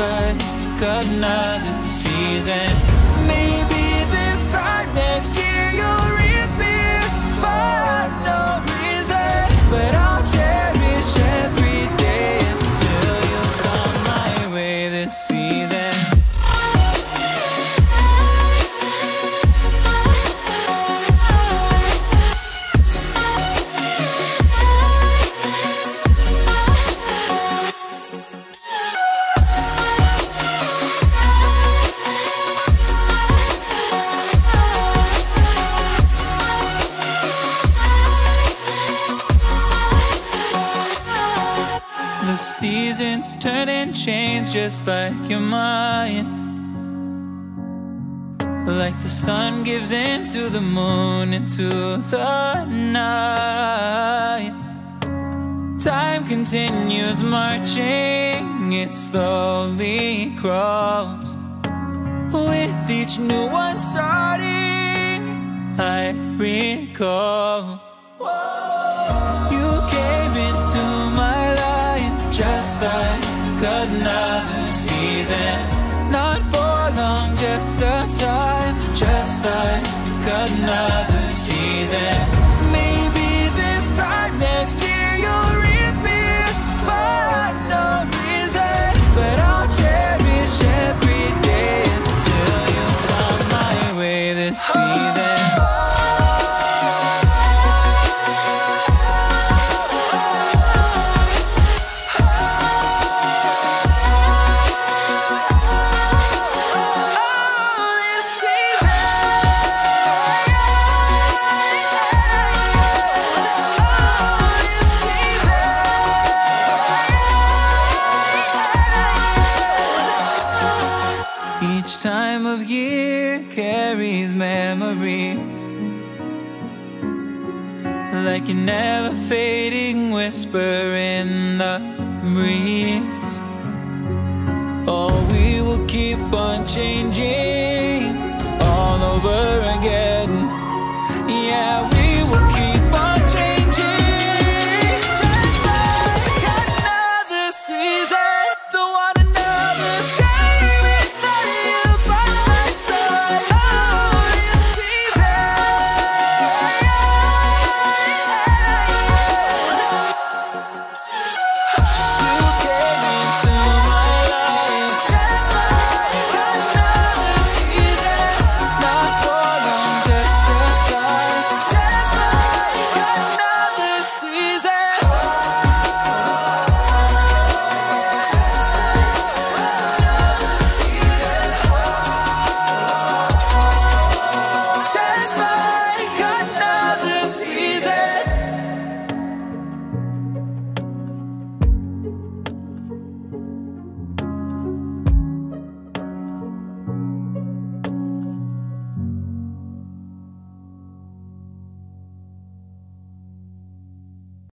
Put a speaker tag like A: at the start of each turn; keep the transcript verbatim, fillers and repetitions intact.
A: like another season. Maybe this time next year you'll reappear for no reason, but I'll cherish every day until you come my way this season. The seasons turn and change just like your mind. Like the sun gives into the moon, into the night. Time continues marching, it slowly crawls. With each new one starting, I recall you came into my life just like another season. Not for long, just a time, just like another season. Maybe this time next year you'll reappear for no reason, but I'll cherish every day until you come my way this season. Each time of year carries memories, like a never fading whisper in the breeze. Oh, we will keep on changing